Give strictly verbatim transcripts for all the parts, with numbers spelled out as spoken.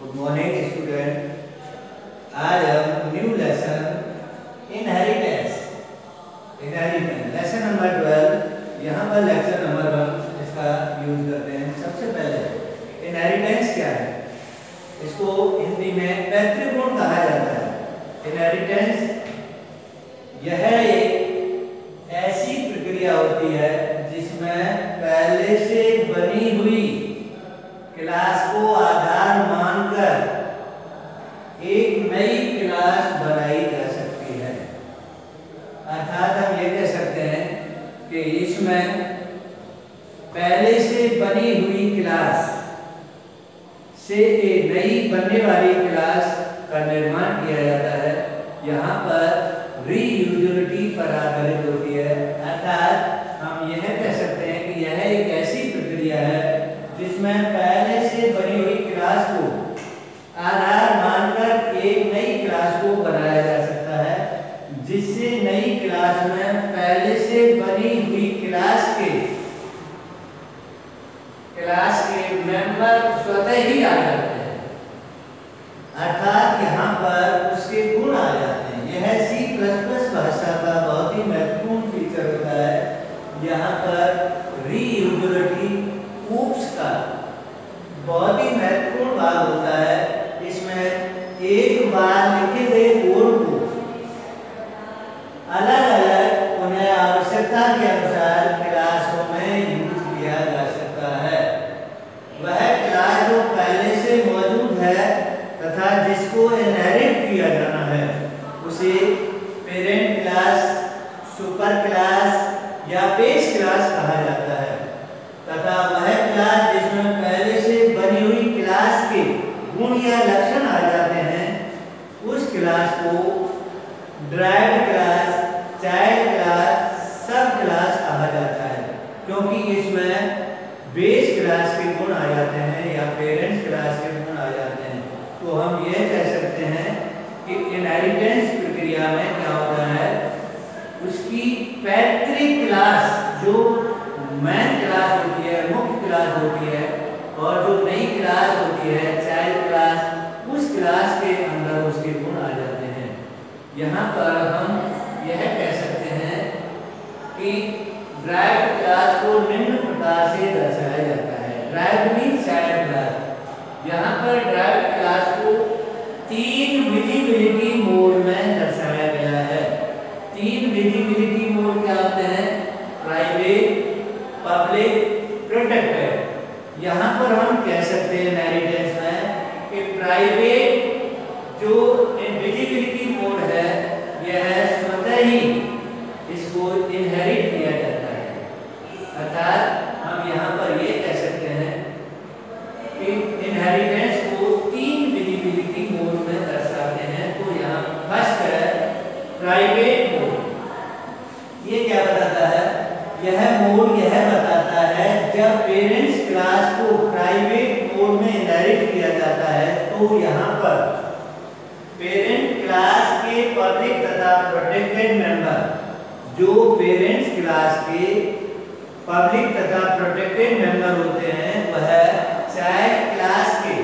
Good morning student. आज हम new lesson inheritance inheritance lesson number twelve, यहाँ पर लेक्चर नंबर वन इसका यूज करते हैं। सबसे पहले इनहेरिटेंस क्या है, इसको हिंदी में पैतृक गुण कहा जाता है। इनहेरिटेंस यह एक ऐसी प्रक्रिया होती है जिसमें पहले से बनी हुई क्लास को आधार मानकर एक नई क्लास बनाई जा सकती है। अर्थात हम ये कह सकते हैं कि इसमें पहले से बनी हुई क्लास से एक नई बनने वाली क्लास का निर्माण किया जाता है। यहाँ पर रीयूजेबिलिटी पर आधारित होती है। अर्थात हम यह कह सकते हैं कि यह एक ऐसी प्रक्रिया है जिसमें पहले से बनी हुई क्लास को आधार मानकर एक नई क्लास को बनाया जा सकता है, जिससे नई क्लास में पहले से बनी हुई क्लास के क्लास के मेंबर स्वतः ही आ जाते हैं। अर्थात यहाँ पर उसके गुण आ जाते हैं। यह सी प्लस प्लस भाषा का बहुत ही महत्वपूर्ण फीचर होता है। यहाँ पर रीयूजेबिलिटी ऊप्स का बहुत ही महत्वपूर्ण भाग होता है। इसमें एक बार लिखे गए कोड को अलग अलग उन्हें आवश्यकता के अनुसार क्लासों में यूज किया जा सकता है। वह क्लास जो पहले से मौजूद है तथा जिसको इनहेरिट किया जाना है उसे पेरेंट क्लास, सुपर क्लास या बेस क्लास कहा जाता है। तथा वह क्लास जिसमें पहले से बनी हुई क्लास के गुण या लक्षण आ जाते हैं उस क्लास को derived class, child class, sub class कहा जाता है। क्योंकि इसमें बेस क्लास के गुण आ जाते हैं या पेरेंट्स क्लास के गुण आ जाते हैं। तो हम यह कह सकते हैं कि इनहेरिटेंस प्रक्रिया में क्या होता है, उसकी पैतृक क्लास जो मेन क्लास होती है, मुख्य क्लास होती है, और जो नई क्लास होती है चाइल्ड क्लास, उस क्लास के अंदर उसके गुण आ जाते हैं। यहाँ पर हम यह कह सकते हैं कि ड्राइव्ड क्लास को निम्न प्रकार से दर्शाया जाता है। Derived means child class. यहाँ पर ड्राइव्ड क्लास को तीन विजिबिलिटी मोड में दर्शाया गया है। तीन विजिबिलिटी मोड क्या होते हैं, प्राइवेट, पब्लिक, प्रोटेक्टेड। यहाँ पर हम कह सकते हैं इनहेरिटेंस में कि प्राइवेट जो विजिबिलिटी मोड है यह स्वतः ही इसको इनहेरिट किया जाता है। अर्थात हम यहाँ पर ये कह सकते हैं कि इनहेरिटेंस को तीन विजिबिलिटी मोड में दर्शाते हैं। तो यहाँ फर्स्ट है प्राइवेट मोड। ये क्या बताता है, यह मोड यह बताता है जब पेरेंट्स क्लास को प्राइवेट मोड में इनहेरिट किया जाता है तो यहाँ पर पेरेंट क्लास के पब्लिक तथा प्रोटेक्टेड मेंबर, जो पेरेंट्स क्लास के पब्लिक तथा प्रोटेक्टेड मेंबर होते हैं, वह चाइल्ड क्लास के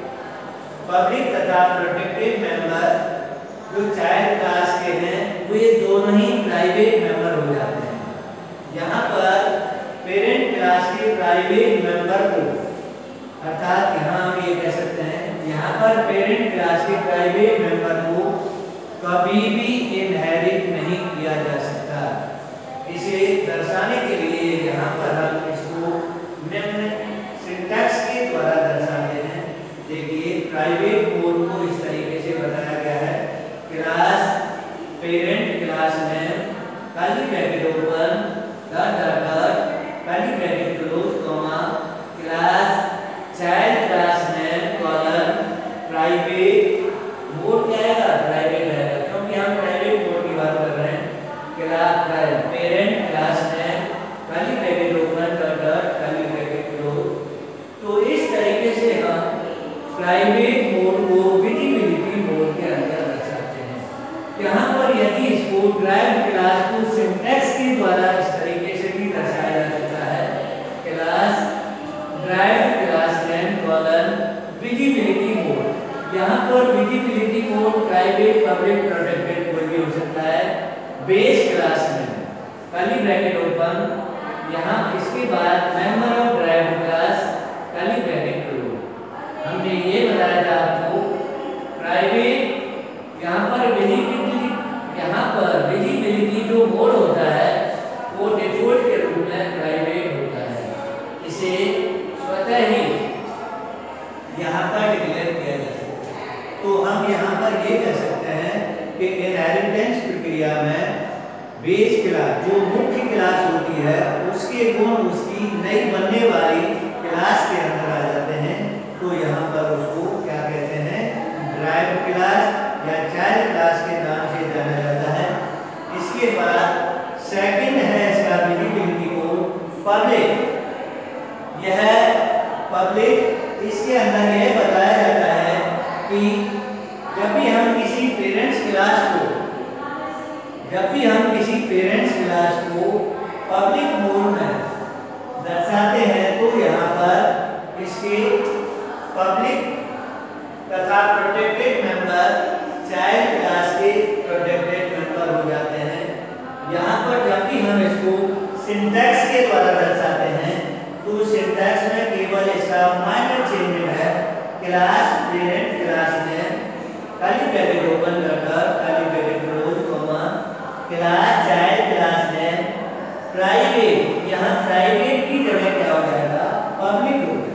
पब्लिक तथा प्रोटेक्टेड मेंबर जो चाइल्ड क्लास के हैं वे दोनों ही प्राइवेट मेंबर हो जाते हैं। यहाँ पर पेरेंट क्लास के प्राइवेट मेंबर को, अर्थात यहाँ हम ये कह सकते हैं यहाँ पर पेरेंट क्लास के प्राइवेट मेंबर को कभी भी इनहेरिट नहीं किया जा सकता। इसे दर्शाने के लिए यहाँ पर हम इसको निम्न सिंटैक्स के द्वारा दर्शाते हैं। देखिए, प्राइवेट मोड को इस तरीके से बताया गया है, क्लास पेरेंट क्लास में curly bracket open dot dot dot curly bracket close comma class child class में कॉलन प्राइवेट मोड क्या आएगा, प्राइवेट रहेगा, क्योंकि हम प्राइवेट मोड की बात कर रहे हैं। क्लास पेरेंट क्लास में curly bracket open dot dot curly bracket close. तो इस तरीके से हम प्राइवेट मोड को विजिबिलिटी मोड के अंदर दर्शाते हैं। यहाँ पर यदि इसको ड्राइव्ड क्लास को सिंटैक्स के द्वारा इस तरीके से भी दर्शाया जा सकता है, class derived class name colon visibility mode. यहाँ पर visibility mode private public protected कोई भी हो सकता है। बेस क्लास में कर्ली ब्रैकेट ओपन, यहाँ इसके बाद member of drive class curly bracket close. हमने ये बताया था आपको प्राइवेट, यहाँ पर विजिबिलिटी, यहाँ पर विजिबिलिटी जो मोड होता है वो डिफॉल्ट के रूप में प्राइवेट होता है। इसे स्वतः ही यहाँ पर डिक्लेयर किया जा सकता है। तो हम यहाँ पर ये कह सकते हैं कि इनहेरिटेंस प्रक्रिया में बेस क्लास जो मुख्य क्लास होती है उसके गुण उसकी नई बनने वाली क्लास के अंदर आ जाते हैं। तो यहाँ पर उसको क्या कहते हैं, ड्राइव क्लास या चाइल्ड क्लास के नाम से जाना जाता है। इसके बाद सेकंड है इसका विजिबिलिटी कोड पब्लिक। यह पब्लिक, इसके अंदर यह बताया जाता है कि जब भी हम किसी पेरेंट्स क्लास को जब भी हम किसी पेरेंट्स क्लास को पब्लिक मोड में दर्शाते हैं तो यहाँ पर इसके पब्लिक तथा प्रोटेक्टेड मेंबर चाइल्ड क्लास के प्रोटेक्टेड मेंबर हो जाते हैं। यहाँ पर जब भी हम इसको सिंटैक्स के द्वारा दर्शाते हैं तो सिंटैक्स में केवल इसका माइनर चेंज है। क्लास पेरेंट क्लास में कर्ली ब्रैकेट ओपन कर curly bracket close comma class child class में प्राइवेट, यहाँ प्राइवेट की जगह क्या हो जाएगा, पब्लिक हो जाएगा।